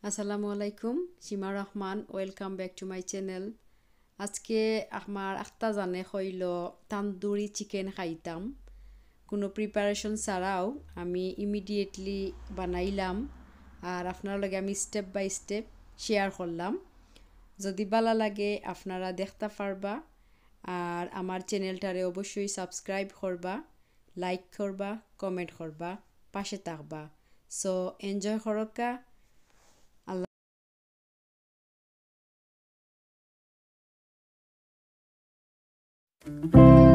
আসসালামু আলাইকুম Seema Rahman welcome back to my channel আজকে আমার আখতা জানে হইল তান্দুরি চিকেন খাইতাম কোনো প্রিপারেশন ছাড়াও আমি ইমিডিয়েটলি বানাইলাম আর আপনার লগে আমি স্টেপ বাই স্টেপ শেয়ার করলাম যদি ভালো লাগে আপনারা দেখতে পারবা আর আমার চ্যানেলটারে অবশ্যই সাবস্ক্রাইব করবা লাইক করবা কমেন্ট করবা পাশে থাকবা সো এনজয় করকা আল্লাহ